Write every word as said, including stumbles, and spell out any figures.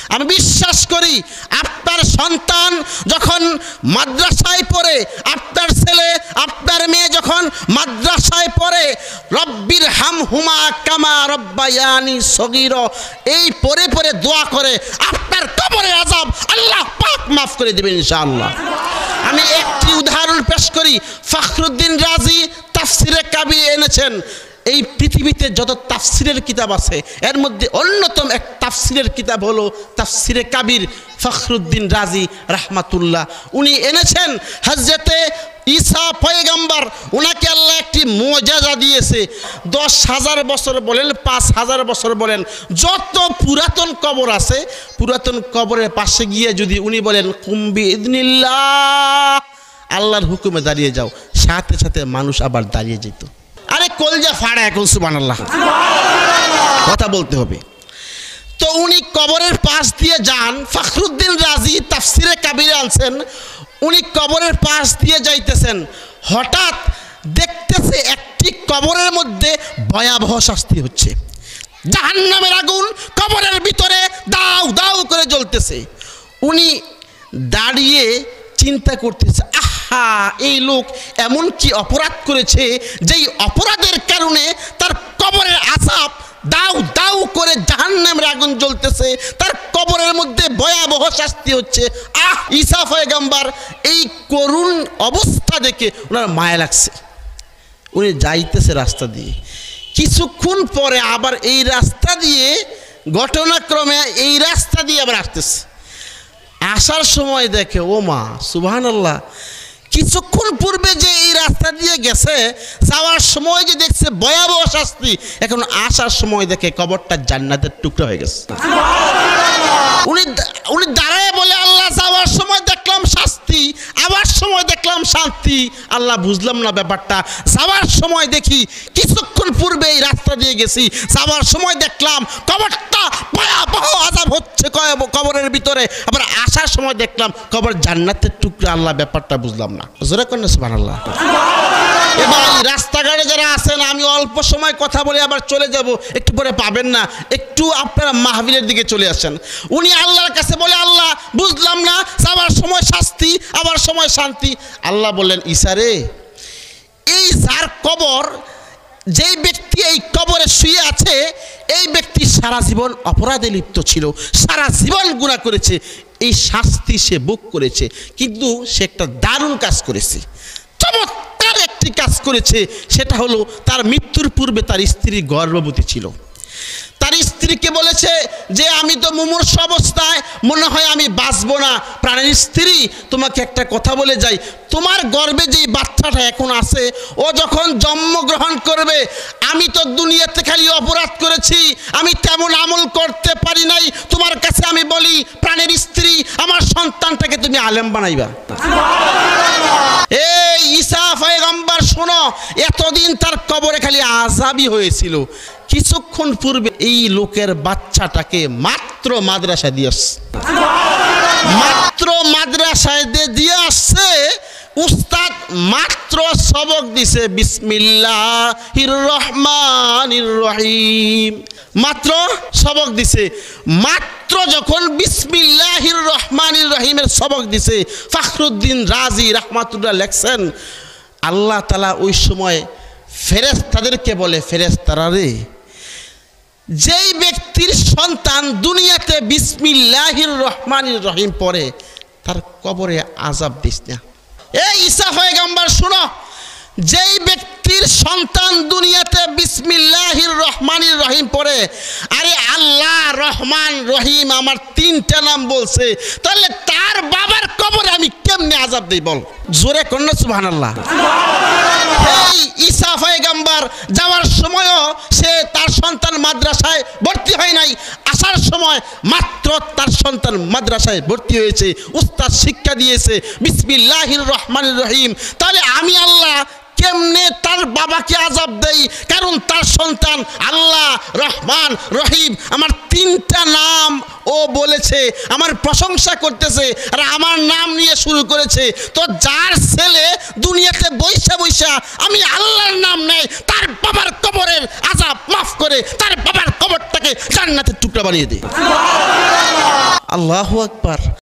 আমি বিশ্বাস করি আপনার সন্তান যখন মাদ্রাসায় পড়ে, আপনার ছেলে আপনার মেয়ে যখন মাদ্রাসায় পড়ে, রব্বির হামহুমা কামা রব্বায়ানি সগীর এই পড়ে পড়ে দোয়া করে, আপনার কবরের আযাব আল্লাহ পাক মাফ করে দেবেন ইনশাআল্লাহ। আমি একটি উদাহরণ পেশ করি। ফখরুদ্দিন রাজি তাফসিরে কাবির এনেছেন। এই পৃথিবীতে যত তাফসিরের কিতাব আছে এর মধ্যে অন্যতম এক তাফসিরের কিতাব হলো তাফসিরে কাবির, ফখরুদ্দিন রাজি রাহমাতুল্লাহ উনি এনেছেন। হযরতে ঈসা পয়গম্বর, ওনাকে আল্লাহ একটি মুআজিজা দিয়েছে। দশ হাজার বছর বলেন, পাঁচ হাজার বছর বলেন, যত পুরাতন কবর আছে পুরাতন কবরের পাশে গিয়ে যদি উনি বলেন কুম বিইذনিল্লাহ, আল্লাহর হুকুমে দাঁড়িয়ে যাও, সাথে সাথে মানুষ আবার দাঁড়িয়ে যেত। আরে কলজা ফাড়া এখন সুবহানাল্লাহ, কথা বলতে হবে। তো উনি কবরের পাশ দিয়ে যান। ফখরুদ্দিন রাজি তাফসিরে কাবিরে আনছেন, উনি কবরের পাশ দিয়ে যাইতেছেন, হঠাৎ দেখতেছে একটি কবরের মধ্যে ভয়াবহ শাস্তি হচ্ছে। জাহান্নামের আগুন কবরের ভিতরে দাউ দাউ করে জ্বলতেছে। উনি দাঁড়িয়ে চিন্তা করতেছে, আহা, এই লোক এমন কি অপরাধ করেছে যেই অপরাধের কারণে তার কবরের আযাব দাউ দাউ করে জাহান্নামের আগুন জ্বলতেছে, তার কবরের মধ্যে ভয়াবহ শাস্তি হচ্ছে। আহ, ঈসা পয়গম্বর এই করুণ অবস্থা দেখে ওনার মায়া লাগছে। উনি যাইতেছে রাস্তা দিয়ে, কিছুক্ষণ পরে আবার এই রাস্তা দিয়ে ঘটনাক্রমে এই রাস্তা দিয়ে আবার আসতেছে। আসার সময় দেখে, ও মা সুবহানাল্লাহ, কিছুক্ষণ পূর্বে যে এই রাস্তা দিয়ে গেছে, যাওয়ার সময় যে দেখছে ভয়াবহ শাস্তি, এখন আসার সময় দেখে কবরটা জান্নাতের টুকরা হয়ে গেছে। উনি উনি দাঁড়ায় বলে, আল্লাহ, যাওয়ার সময় দেখলাম শাস্তি, আবার সময় দেখলাম শান্তি, আল্লাহ বুঝলাম না ব্যাপারটা। যাওয়ার সময় দেখি কিছুক্ষণ পূর্বে এই রাস্তা দিয়ে গেছি, যাওয়ার সময় দেখলাম কবরটা ভয়াবহ আযাব হচ্ছে কবরের ভিতরে, আবার আসার সময় দেখলাম কবর জান্নাতের টুকরা, আল্লাহ ব্যাপারটা বুঝলাম না। জোরে করেন সুবহানাল্লাহ। এবার রাস্তাঘাটে যারা আছেন, আমি অল্প সময় কথা বলে আবার চলে যাব, একটু পরে পাবেন না, একটু আপনারা মাহফিলের দিকে চলে আসেন। উনি আল্লাহর কাছে বলে, আল্লাহ বুঝলাম না, যাওয়ার সময় শাস্তি আবার সময় শান্তি। আল্লাহ বললেন, ঈসা রে, এই যার কবর, যেই ব্যক্তি এই কবরে শুয়ে আছে, এই ব্যক্তি সারা জীবন অপরাধে লিপ্ত ছিল, সারা জীবন গুনাহ করেছে, এই শাস্তি সে ভোগ করেছে, কিন্তু সে একটা দারুণ কাজ করেছে, চমৎকার একটি কাজ করেছে। সেটা হলো তার মৃত্যুর পূর্বে তার স্ত্রী গর্ভবতী ছিল। তার স্ত্রীকে বলেছে যে আমি তো মুমূর্ষু অবস্থায়, মনে হয় আমি বাঁচবো না। প্রাণের স্ত্রী, তোমাকে একটা কথা বলে যাই, তোমার গর্ভে যেই বাচ্চাটা এখন আছে, ও যখন জন্মগ্রহণ করবে, আমি তো দুনিয়াতে খালি অপরাধ করেছি, আমি তেমন আমল করতে পারি নাই। তোমার কাছে আমি বলি, প্রাণের স্ত্রী, আমার সন্তানটাকে তুমি আলেম বানাইবা। এই ঈসা পয়গম্বর শোনো, এতদিন তার কবরে খালি আযাবই হয়েছিল, কিছুক্ষণ পূর্বে এই লোকের বাচ্চাটাকে মাত্র মাদ্রাসায় দিয়ে আসছে, মাত্র মাদ্রাসায় দিয়ে আসছে। উস্তাদ মাত্র সবক দিছে বিসমিল্লাহির রহমানির রহিম, মাত্র সবক দিছে। মাত্র যখন বিসমিল্লাহির রহমানির রহিমের সবক দিছে, ফখরুদ্দিন রাজি রাহমাতুল্লাহ লেখছেন, আল্লাহ তাআলা ওই সময় ফেরেশতাদেরকে বলে, ফেরেশতারা রে, যেই ব্যক্তির সন্তান দুনিয়াতে বিসমিল্লাহির রহমানির রহিম পড়ে, তার কবরে আযাব দিস না। এই ঈসা পয়গম্বর শুনো, যেই ব্যক্তির সন্তান দুনিয়াতে বিসমিল্লাহির রহমানির রহিম পড়ে, আরে আল্লাহ রহমান রহিম আমার তিনটা নাম বলছে, তাহলে তার বাবার কবরে আমি কেমনে আযাব দেই বল? জোরে কোন সুবহানাল্লাহ। এই ঈসা পয়গম্বর যাওয়ার সময়ও সে তার সন্তান মাদ্রাসায় ভর্তি হয় নাই, আসার সময় মাত্র তার সন্তান মাদ্রাসায় ভর্তি হয়েছে, উস্তাদ শিক্ষা দিয়েছে বিসমিল্লাহির রহমানির রহিম। তাহলে আমি আল্লাহ কেমনে তার বাবাকে আযাব দেই? কারণ তার সন্তান আল্লাহ রহমান রহিম আমার তিনটা নাম ও বলেছে, আমার প্রশংসা করতেছে, আর আমার নাম নিয়ে শুরু করেছে। তো যার ছেলে দুনিয়াতে বৈশা বৈশা আমি আল্লাহর নাম নেয়, তার বাবার কবরের আযাব মাফ করে তার বাবার কবরটাকে জান্নাতের টুকরা বানিয়ে দেয়। আল্লাহু আকবার।